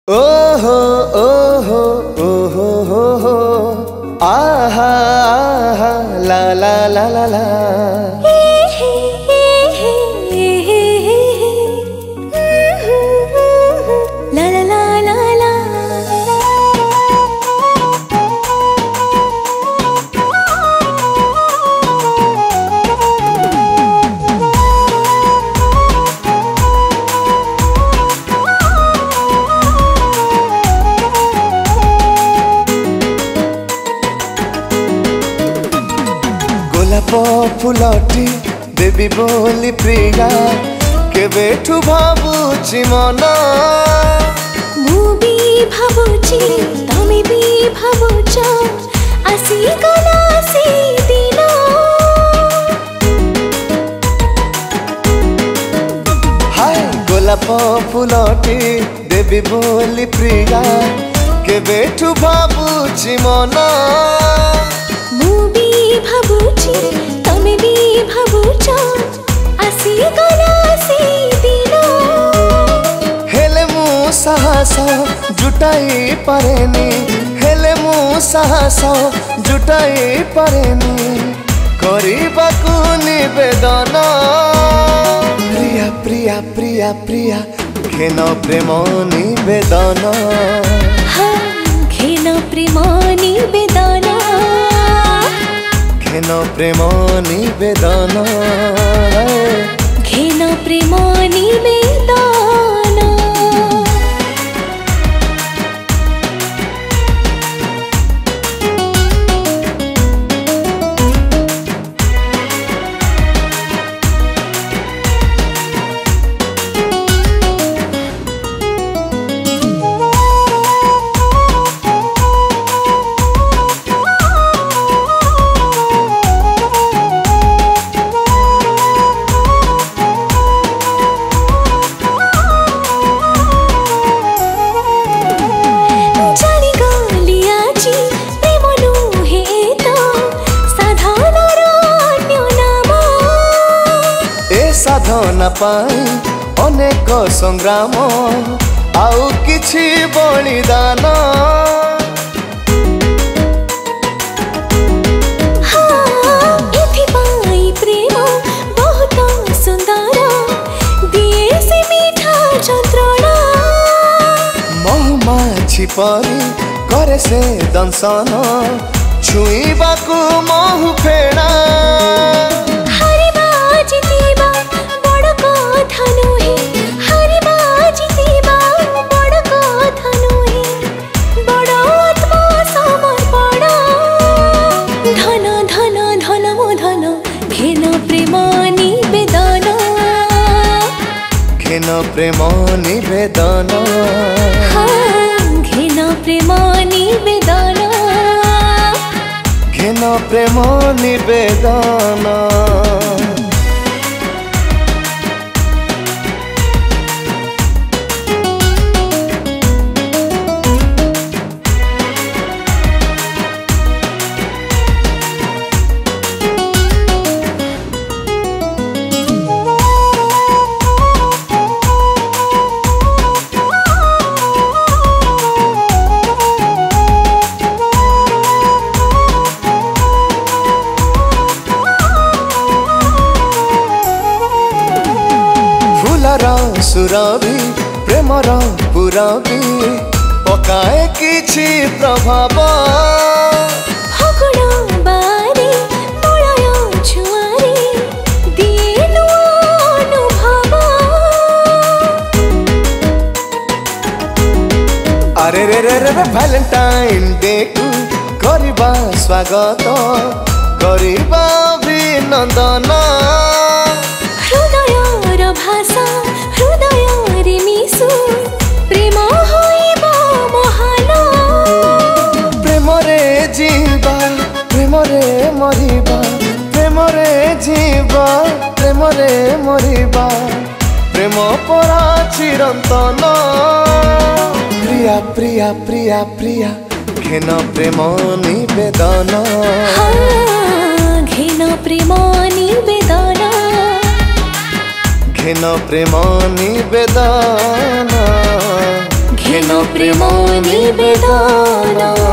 ओहो ओहो ओहो हो हो आहा आहा ला ला ला ला ला गोलाप फुलटी देवी बोली प्रिया केबेठु भाबुची मन मु भी भाबुची तमे भी भाबुच आसी गला से दिन हाय गोलाप फुलटी देवी बोली प्रिया केबेठु भाबुची मन भाबुची तमे भी भाबुच आसी गला से दिन हेले मु साहस जुटाई पारेनी हेले मु साहस जुटाई पारेनी करिबाकु निवेदन प्रिया प्रिया प्रिया प्रिया घेन प्रेम निवेदन घेन प्रेम निवेदन घेन प्रेम निवेदन घेन प्रेम निवेदन साधना पाई अनेक संग्राम आउ किछि बलिदान प्रेम बहुत सुंदर दिए से मीठा जंत्रणा महुमाछी परी करे से दंशन छुईबाकू महु फेणा घेन प्रेम निवेदन घेन प्रेम निवेदन घेन प्रेम निवेदन सुरभि प्रेमर पुरबी पकाए किछि प्रभाव फगुण बारी मलय छुआरी दिए अनुभव अरे रे रे रे वैलेंटाइन डे को करिबा स्वागत करिबा अभिनंदन हृदयर भाषा हृदय रे मिसु प्रेम होइब महान प्रेम रे जीवा प्रेम रे मरिबा प्रेम रे जीवा प्रेम रे मरिबा प्रेम परा चिरंतन प्रिया प्रिया प्रिया प्रिया घेन प्रेम निवेदन घेन प्रेम निवेदन घेन प्रेम निवेदन घेन प्रेम निवेदन।